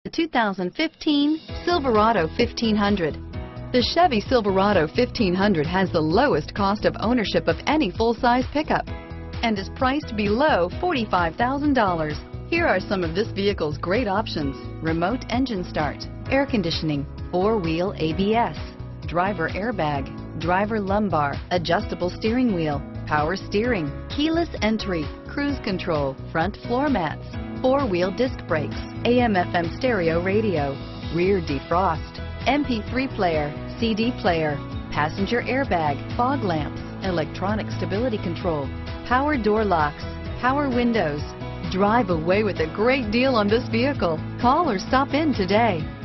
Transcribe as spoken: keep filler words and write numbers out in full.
The two thousand fifteen Silverado fifteen hundred. The Chevy Silverado fifteen hundred has the lowest cost of ownership of any full-size pickup and is priced below forty-five thousand dollars. Here are some of this vehicle's great options: remote engine start, air conditioning, four-wheel A B S, driver airbag, driver lumbar, adjustable steering wheel, power steering, keyless entry, cruise control, front floor mats, four-wheel disc brakes, A M F M stereo radio, rear defrost, M P three player, C D player, passenger airbag, fog lamps, electronic stability control, power door locks, power windows. Drive away with a great deal on this vehicle. Call or stop in today.